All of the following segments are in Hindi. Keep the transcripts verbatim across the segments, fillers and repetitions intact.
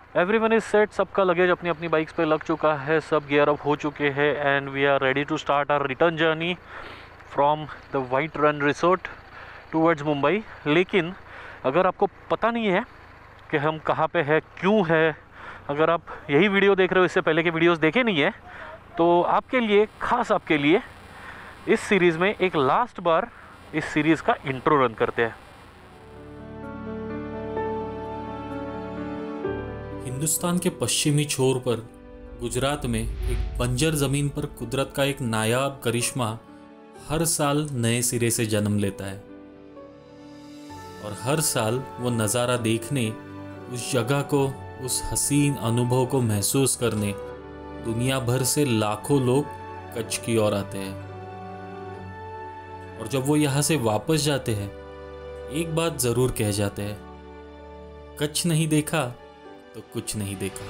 एवरीवन इज सेट, सबका लगेज अपनी अपनी बाइक्स पे लग चुका है, सब गियर अप हो चुके हैं and we are ready to start our return journey from the white Rann resort towards Mumbai. लेकिन अगर आपको पता नहीं है कि हम कहाँ पे है, क्यों है, अगर आप यही वीडियो देख रहे हो, इससे पहले के वीडियोस देखे नहीं है, तो आपके लिए, खास आपके लिए इस सीरीज़ में एक लास्ट बार इस सीरीज़ का इंट्रो रन करते हैं। हिंदुस्तान के पश्चिमी छोर पर गुजरात में एक बंजर ज़मीन पर कुदरत का एक नायाब करिश्मा हर साल नए सिरे से जन्म लेता है और हर साल वो नज़ारा देखने, उस जगह को, उस हसीन अनुभव को महसूस करने दुनिया भर से लाखों लोग कच्छ की ओर आते हैं। और जब वो यहाँ से वापस जाते हैं, एक बात ज़रूर कह जाते हैं, कच्छ नहीं देखा तो कुछ नहीं देखा।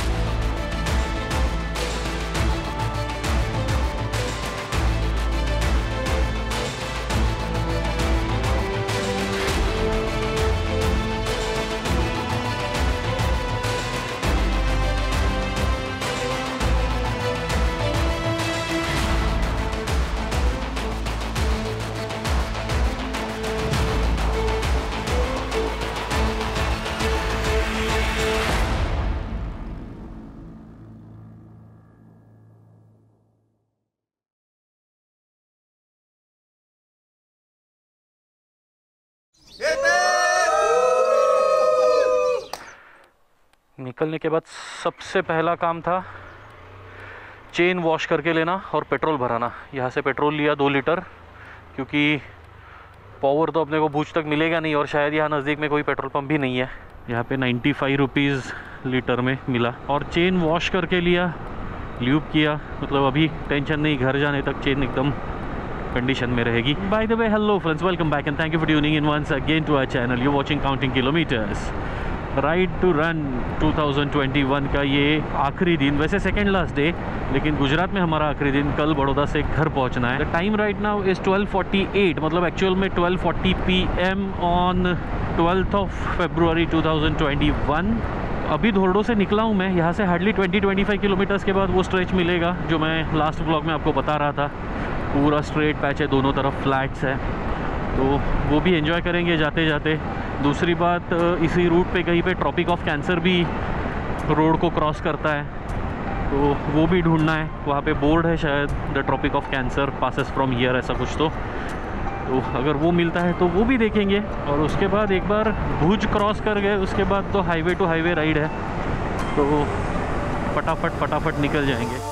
निकलने के बाद सबसे पहला काम था चेन वॉश करके लेना और पेट्रोल भराना। यहाँ से पेट्रोल लिया दो लीटर, क्योंकि पावर तो अपने को भूज तक मिलेगा नहीं और शायद यहाँ नज़दीक में कोई पेट्रोल पंप भी नहीं है। यहाँ पे नाइन्टी फाइव रुपीज़ लीटर में मिला और चेन वॉश करके लिया, ल्यूब किया, मतलब अभी टेंशन नहीं, घर जाने तक चेन एकदम कंडीशन में रहेगी। By the way, hello friends, welcome back and thank you for tuning in once again to our channel. You watching counting kilometres. Ride to Rann two thousand twenty one का ये आखिरी दिन, वैसे सेकेंड लास्ट डे, लेकिन गुजरात में हमारा आखिरी दिन। कल बड़ौदा से घर पहुंचना है। The time right now is twelve forty eight, मतलब एक्चुअल में twelve forty P M on twelfth of February two thousand twenty one. अभी धोरडो से निकला हूँ मैं। यहाँ से hardly twenty twenty five kilometres के बाद वो स्ट्रेच मिलेगा जो मैं लास्ट ब्लॉग में आपको बता रहा था। पूरा स्ट्रेट पैच है, दोनों तरफ फ्लैट्स है, तो वो भी एंजॉय करेंगे जाते जाते। दूसरी बात, इसी रूट पे कहीं पे ट्रॉपिक ऑफ कैंसर भी रोड को क्रॉस करता है, तो वो भी ढूंढना है। वहाँ पे बोर्ड है शायद, the tropic of cancer passes from here, ऐसा कुछ। तो तो अगर वो मिलता है तो वो भी देखेंगे। और उसके बाद एक बार भुज क्रॉस कर गए, उसके बाद तो हाईवे टू हाईवे राइड है, तो फटाफट फटाफट निकल जाएंगे।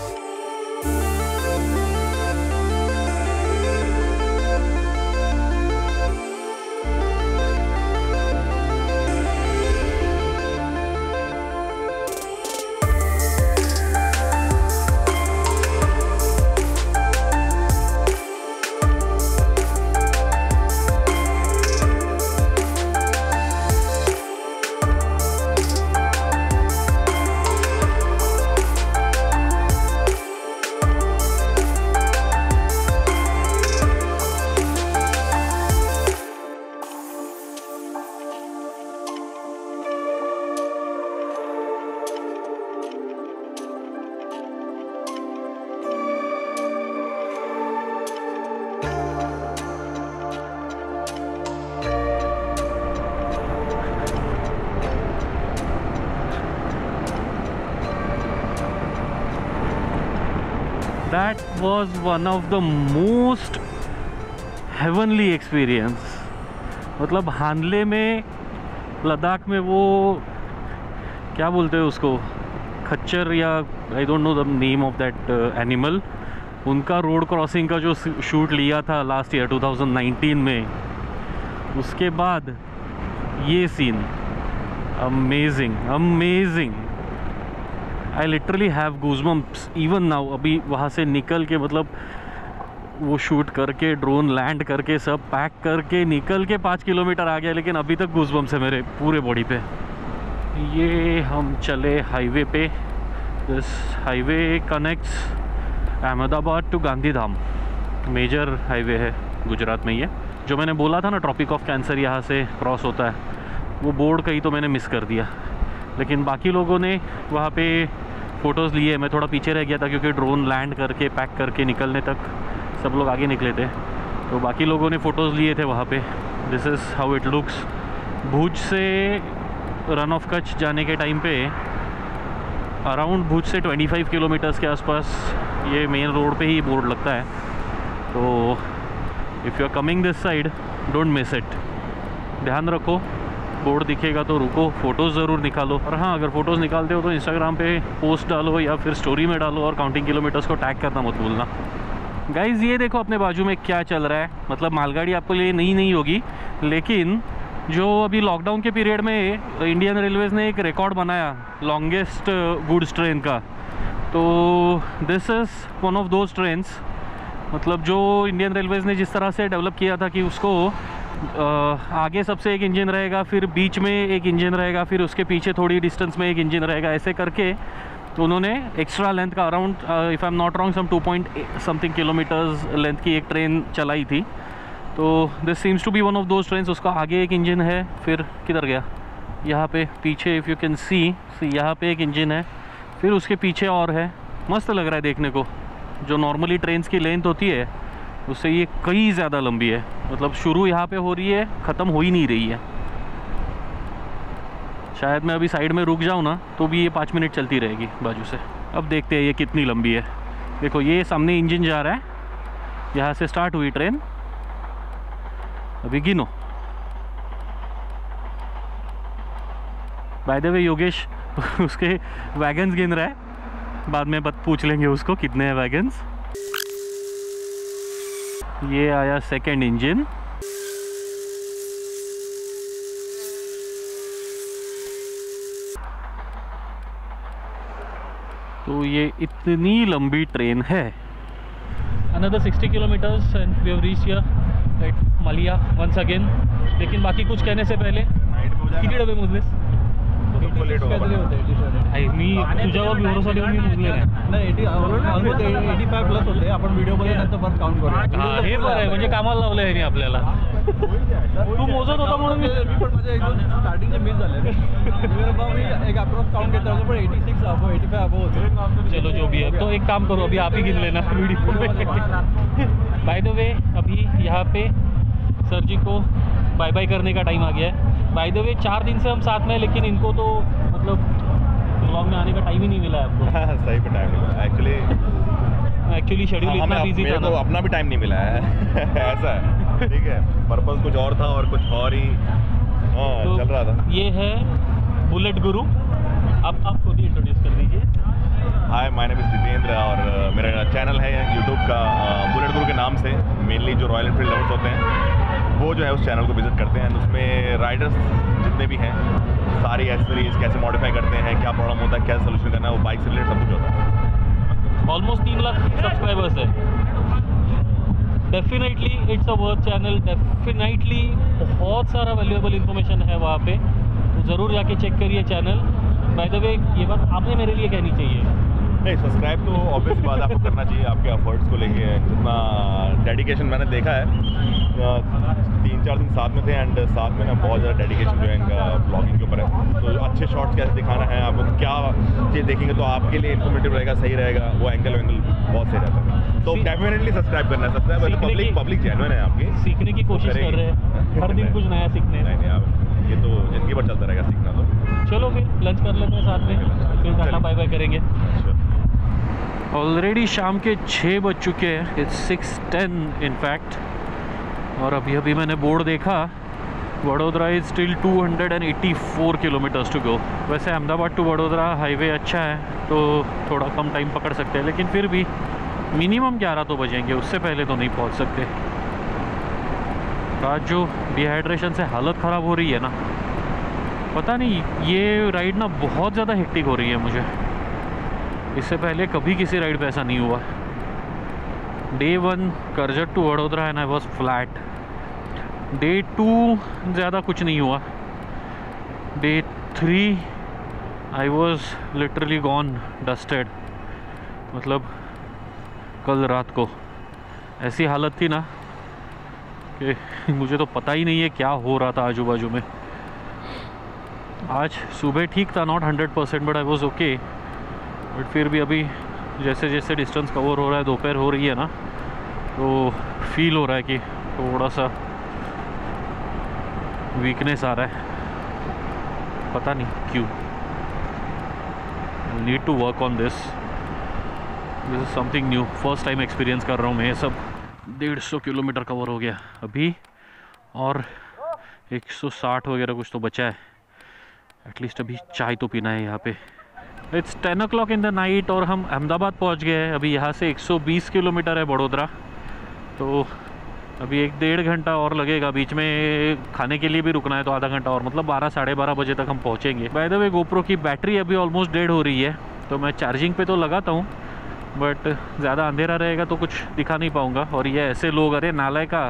That was one of the most heavenly experience। मतलब हानले में, लद्दाख में, वो क्या बोलते हैं उसको, खच्चर, या I don't know the name of that animal, उनका रोड क्रॉसिंग का जो शूट लिया था last year two thousand nineteen में, उसके बाद ये scene amazing amazing. I literally have goosebumps even now. अभी वहाँ से निकल के, मतलब वो शूट करके, ड्रोन लैंड करके, सब पैक करके निकल के पाँच किलोमीटर आ गया, लेकिन अभी तक गूज़बम्प्स है मेरे पूरे बॉडी पे। ये हम चले हाईवे पे। This highway connects Ahmedabad to Gandhidham, major highway है गुजरात में। ये जो मैंने बोला था ना, ट्रॉपिक ऑफ कैंसर यहाँ से क्रॉस होता है, वो बोर्ड कहीं तो मैंने मिस कर दिया। लेकिन बाकी लोगों ने वहाँ पे फ़ोटोज़ लिए। मैं थोड़ा पीछे रह गया था क्योंकि ड्रोन लैंड करके पैक करके निकलने तक सब लोग आगे निकले थे, तो बाकी लोगों ने फ़ोटोज़ लिए थे वहाँ पे। This is how it looks. Bhuj से रन ऑफ कच्छ जाने के टाइम पे अराउंड भुज से पच्चीस किलोमीटर्स के आसपास ये मेन रोड पे ही बोर्ड लगता है, तो if you are coming this side don't miss it. ध्यान रखो, बोर्ड दिखेगा तो रुको, फ़ोटोज़ ज़रूर निकालो। और हाँ, अगर फ़ोटोज़ निकालते हो तो इंस्टाग्राम पे पोस्ट डालो या फिर स्टोरी में डालो और काउंटिंग किलोमीटर्स को टैग करना मत भूलना। गाइज़ ये देखो अपने बाजू में क्या चल रहा है। मतलब मालगाड़ी आपको लिए नई नहीं होगी, लेकिन जो अभी लॉकडाउन के पीरियड में इंडियन रेलवेज़ ने एक रिकॉर्ड बनाया लॉन्गेस्ट गुड्स ट्रेन का, तो this is one of those trains. मतलब जो इंडियन रेलवेज़ ने जिस तरह से डेवलप किया था कि उसको आ, आगे सबसे एक इंजन रहेगा, फिर बीच में एक इंजन रहेगा, फिर उसके पीछे थोड़ी डिस्टेंस में एक इंजन रहेगा, ऐसे करके तो उन्होंने एक्स्ट्रा लेंथ का around if I am not wrong some two point something kilometres length की एक ट्रेन चलाई थी। तो this seems to be one of those trains. उसका आगे एक इंजन है, फिर किधर गया, यहाँ पे पीछे if you can see see यहाँ पे एक इंजन है, फिर उसके पीछे और है। मस्त लग रहा है देखने को। जो नॉर्मली ट्रेन्स की लेंथ होती है उससे ये कई ज़्यादा लंबी है। मतलब शुरू यहाँ पे हो रही है, ख़त्म हो ही नहीं रही है। शायद मैं अभी साइड में रुक जाऊँ ना तो भी ये पाँच मिनट चलती रहेगी बाजू से। अब देखते हैं ये कितनी लंबी है। देखो ये सामने इंजन जा रहा है, यहाँ से स्टार्ट हुई ट्रेन, अभी गिनो। बाय द वे योगेश उसके वैगन्स गिन रहा है, बाद में बत पूछ लेंगे उसको कितने हैं वैगन्स। ये आया सेकंड इंजन, तो ये इतनी लंबी ट्रेन है। Another sixty kilometres and we have reached here at Malia once again. लेकिन बाकी कुछ कहने से पहले किती डबे मोजलेस? मी तुझ्यावर भरोसा ठेवून मी मोजले नाही। Eighty almost eighty five plus होते। आपण व्हिडिओमध्ये नंतर परत काउंट करूया। हा हे बरं आहे, म्हणजे कामाला लावलं आहे आपल्याला। तू मोजत होता म्हणून मी पण माझे एकदम स्टार्टिंगचे मिस झाले। मी एक अप्रॉक्स काउंट घेतला होता, पण eighty six above eighty five above होते। चलो जो भी है, तो एक काम करो, अभी आप ही गिन लेना वीडियो में। बाय द वे अभी यहाँ पे सर जी को बाय बाय करने का टाइम आ गया है। बाय द वे चार दिन से हम साथ में हैं, लेकिन इनको तो मतलब ब्लॉग में आने का टाइम ही नहीं मिला है आपको। हाँ, सही पे टाइम नहीं मिला एक्चुअली। एक्चुअली शेड्यूल इतना बिजी था ना, तो अपना भी टाइम नहीं मिला है। ऐसा है, ठीक है, पर्पस कुछ और था और कुछ और ही हाँ तो चल रहा था। ये है बुलेट गुरु। आप आप खुद ही इंट्रोड्यूस कर दीजिए। Hi, my name is Jitendra और uh, मेरा चैनल है यूट्यूब का बुलेट गुरु के नाम से। मेनली जो रॉयल एनफील्ड लवर्स होते हैं वो जो है उस चैनल को विजिट करते हैं। उसमें राइडर्स जितने भी हैं सारी एक्सेसरीज कैसे मॉडिफाई करते हैं, क्या प्रॉब्लम होता है, क्या सोल्यूशन करना है, वो बाइक से रिलेटेड सब कुछ होता है। ऑलमोस्ट तीन लाख सब्सक्राइबर्स है। Definitely it's a worth channel. Definitely बहुत सारा वैल्यूएबल इन्फॉर्मेशन है वहाँ पे, तो ज़रूर जाके चेक करिए चैनल। बाय द वे ये बात आपने मेरे लिए कहनी चाहिए। नहीं, सब्सक्राइब तो ऑब्वियस बात आपको करना चाहिए आपके एफर्ट्स को लेके। जितना डेडिकेशन मैंने देखा है, तीन चार दिन साथ में थे एंड साथ में ना बहुत ज़्यादा डेडिकेशन जो है इनका ब्लॉगिंग के ऊपर है। तो अच्छे शॉट्स कैसे दिखाना है, आपको क्या चीज़ देखेंगे तो आपके लिए इन्फॉर्मेटिव रहेगा, सही रहेगा, वो एंगल वेंगल बहुत सही रहता है। तो डेफिनेटली सब्सक्राइब करना है। सब्सक्राइब पब्लिक पब्लिक चैनल है आपकी, सीखने की कोशिश कर रहे हैं हर दिन कुछ नया सीखने। नहीं नहीं आप ये तो जिंदगी भर चलता रहेगा सीखना। तो चलो फिर लंच कर लेते हैं साथ में, फिर टाटा बाय बाय करेंगे। ऑलरेडी शाम के छः बज चुके हैं, इट्स सिक्स टेन इनफैक्ट। और अभी अभी मैंने बोर्ड देखा, Vadodara is still two hundred eighty four kilometres to go. वैसे अहमदाबाद टू वडोदरा हाईवे अच्छा है तो थोड़ा कम टाइम पकड़ सकते हैं, लेकिन फिर भी मिनिमम ग्यारह तो बजेंगे, उससे पहले तो नहीं पहुंच सकते। आज जो डिहाइड्रेशन से हालत ख़राब हो रही है ना, पता नहीं, ये राइड ना बहुत ज़्यादा हेक्टिक हो रही है मुझे। इससे पहले कभी किसी राइड पे ऐसा नहीं हुआ। Day one Karjat to Vadodara and I was flat. Day two ज़्यादा कुछ नहीं हुआ। Day three I was literally gone dusted. मतलब कल रात को ऐसी हालत थी ना कि मुझे तो पता ही नहीं है क्या हो रहा था आजू बाजू में। आज सुबह ठीक था, not hundred percent but I was okay. But फिर भी अभी जैसे जैसे डिस्टेंस कवर हो रहा है, दोपहर हो रही है ना, तो फील हो रहा है कि थोड़ा सा वीकनेस आ रहा है, पता नहीं क्यों। Need to work on this, this is something new, first time experience कर रहा हूँ मैं ये सब। डेढ़ सौ किलोमीटर कवर हो गया अभी, और एक सौ साठ वगैरह कुछ तो बचा है। एटलीस्ट अभी चाय तो पीना है यहाँ पे। It's ten o'clock in the night और हम अहमदाबाद पहुँच गए हैं। अभी यहाँ से एक सौ बीस किलोमीटर है बड़ोदरा, तो अभी एक डेढ़ घंटा और लगेगा। बीच में खाने के लिए भी रुकना है तो आधा घंटा और, मतलब बारह साढ़े बारह बजे तक हम पहुँचेंगे। बाय द वे गोप्रो की बैटरी अभी ऑलमोस्ट डेड हो रही है, तो मैं चार्जिंग पे तो लगाता हूँ, बट ज़्यादा अंधेरा रहेगा तो कुछ दिखा नहीं पाऊँगा। और ये ऐसे लोग, अरे नालाय का।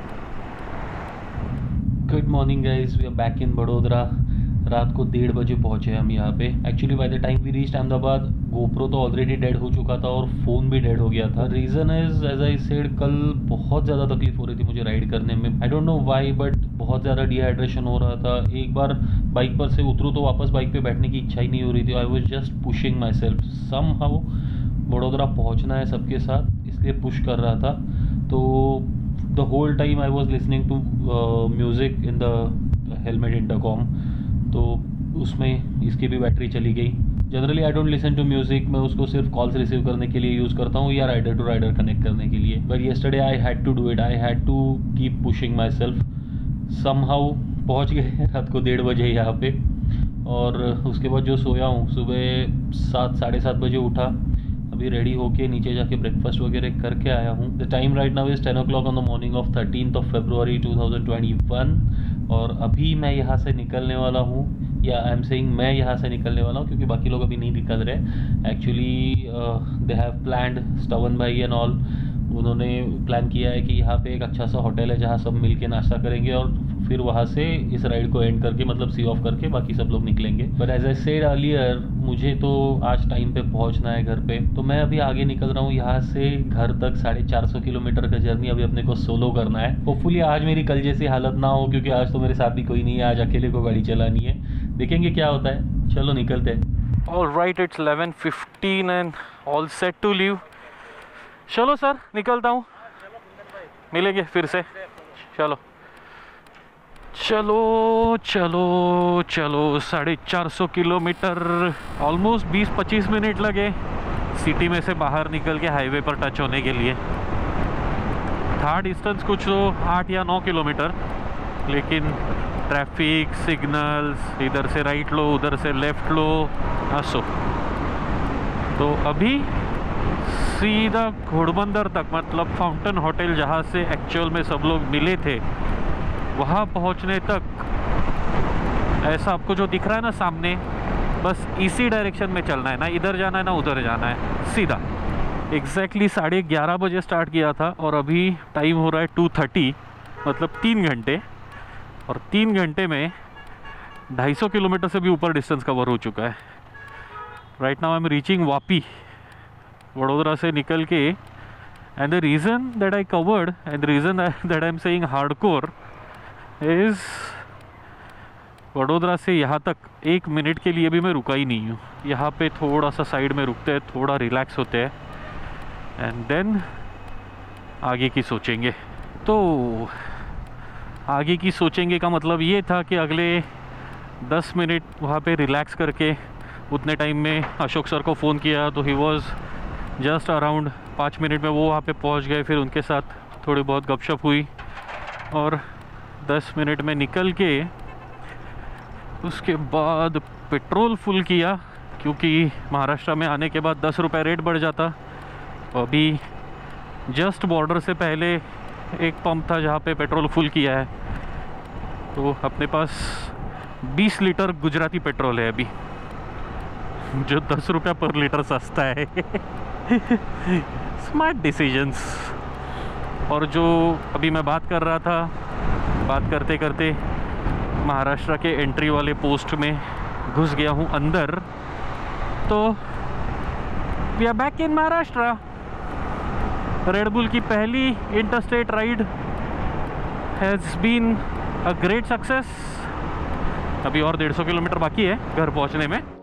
Good morning guys, we are back in बड़ोदरा। रात को डेढ़ बजे पहुंचे हम यहाँ पे। Actually by the time we reached Ahmedabad, GoPro तो ऑलरेडी डेड हो चुका था और फ़ोन भी डेड हो गया था। Reason is as I said, कल बहुत ज़्यादा तकलीफ हो रही थी मुझे राइड करने में। I don't know why, but बहुत ज़्यादा डिहाइड्रेशन हो रहा था। एक बार बाइक पर से उतरूँ तो वापस बाइक पे बैठने की इच्छा ही नहीं हो रही थी। I was just pushing myself, somehow बड़ोदरा पहुँचना है सबके साथ, इसलिए पुश कर रहा था। तो the whole time I was listening to music in the helmet intercom, तो उसमें इसकी भी बैटरी चली गई। Generally I don't listen to music, मैं उसको सिर्फ कॉल्स रिसीव करने के लिए यूज़ करता हूँ या राइडर टू राइडर कनेक्ट करने के लिए। But yesterday I had to do it, I had to keep pushing myself. Somehow पहुँच गए रात को डेढ़ बजे यहाँ पे, और उसके बाद जो सोया हूँ, सुबह सात साढ़े सात बजे उठा, अभी रेडी होके नीचे जाके ब्रेकफास्ट वगैरह करके आया हूँ। The time right now is ten o'clock on the morning of thirteen of February two thousand twenty one. और अभी मैं यहाँ से निकलने वाला हूँ, या आई एम सेइंग मैं यहाँ से निकलने वाला हूँ, क्योंकि बाकी लोग अभी नहीं निकल रहे। Actually they have planned, Stavan भाई एंड ऑल, उन्होंने प्लान किया है कि यहाँ पे एक अच्छा सा होटल है जहाँ सब मिल के नाश्ता करेंगे, और फिर वहाँ से इस राइड को एंड करके, मतलब सी ऑफ करके बाकी सब लोग निकलेंगे। But as I said earlier, मुझे तो आज टाइम पे पहुँचना है घर पे, तो मैं अभी आगे निकल रहा हूँ। यहाँ से घर तक साढ़े चार सौ किलोमीटर का जर्नी अभी अपने को सोलो करना है। होपफुली आज मेरी कल जैसी हालत ना हो, क्योंकि आज तो मेरे साथ भी कोई नहीं है, आज अकेले को गाड़ी चलानी है। देखेंगे क्या होता है, चलो निकलते हैं। All right, it's eleven fifteen and all set to leave. चलो सर, निकलता हूँ, मिलेंगे फिर से। चलो चलो चलो चलो साढ़े चार सौ किलोमीटर, ऑलमोस्ट बीस पच्चीस मिनट लगे सिटी में से बाहर निकल के हाईवे पर टच होने के लिए। था डिस्टेंस कुछ तो आठ या नौ किलोमीटर, लेकिन ट्रैफिक सिग्नल्स, इधर से राइट लो उधर से लेफ़्ट लो, हंसो। तो अभी सीधा घोड़बंदर तक, मतलब फाउंटेन होटल जहाँ से एक्चुअल में सब लोग मिले थे, वहाँ पहुँचने तक ऐसा आपको जो दिख रहा है ना सामने, बस इसी डायरेक्शन में चलना है, ना इधर जाना है ना उधर जाना है, सीधा। एग्जैक्टली साढ़े ग्यारह बजे स्टार्ट किया था और अभी टाइम हो रहा है टू थर्टी, मतलब तीन घंटे। और तीन घंटे में ढाई सौ किलोमीटर से भी ऊपर डिस्टेंस कवर हो चुका है। Right now I am reaching Vapi, Vadodara से निकल के। And the reason that I covered and the reason that I am saying hardcore is, Vadodara से यहाँ तक एक मिनट के लिए भी मैं रुका ही नहीं हूँ। यहाँ पे थोड़ा सा साइड में रुकते हैं, थोड़ा रिलैक्स होते हैं, एंड देन आगे की सोचेंगे। तो आगे की सोचेंगे का मतलब ये था कि अगले दस मिनट वहाँ पे रिलैक्स करके, उतने टाइम में अशोक सर को फ़ोन किया तो ही वॉज जस्ट अराउंड पाँच मिनट में वो वहाँ पे पहुँच गए। फिर उनके साथ थोड़ी बहुत गपशप हुई और दस मिनट में निकल के उसके बाद पेट्रोल फुल किया, क्योंकि महाराष्ट्र में आने के बाद दस रुपये रेट बढ़ जाता। तो अभी जस्ट बॉर्डर से पहले एक पंप था जहाँ पे पेट्रोल फुल किया है, तो अपने पास बीस लीटर गुजराती पेट्रोल है अभी, जो दस रुपया पर लीटर सस्ता है। Smart decisions. और जो अभी मैं बात कर रहा था, बात करते करते महाराष्ट्र के एंट्री वाले पोस्ट में घुस गया हूँ अंदर। तो we are back in Maharashtra. Red Bull की पहली interstate ride has been a great success. अभी और डेढ़ सौ किलोमीटर बाकी है घर पहुंचने में।